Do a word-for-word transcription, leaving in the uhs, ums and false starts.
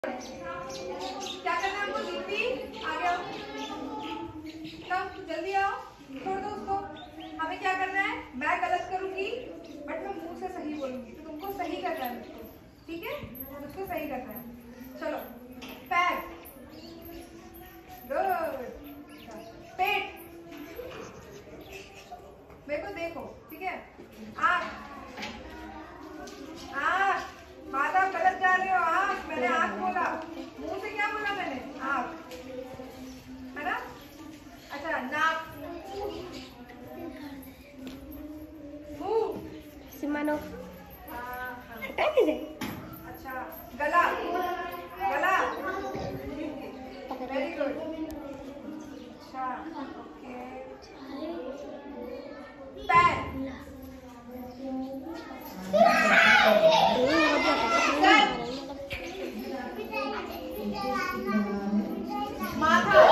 क्या करना है हमको? दीप्ति आगे आओ, तब जल्दी आओ, छोड़ दो उसको। हमें क्या करना है? मैं गलत करूंगी बट मैं मुंह से सही बोलूंगी, तो तुमको सही करना है मुझको, ठीक है? मुझको सही करना है। चलो, पैर, गुड, पेट, मेरे को देखो, ठीक है? आँख, आँख, बात आप गलत जा रहे हो। आँख, मैंने आँख बोला, मुंह से क्या बोला मैंने? आँख, है ना? अच्छा, नाक, मुंह, सिमानो हटा दे। अच्छा, गला, गला, वेरी गुड। अच्छा, ओके, पैर, माथा,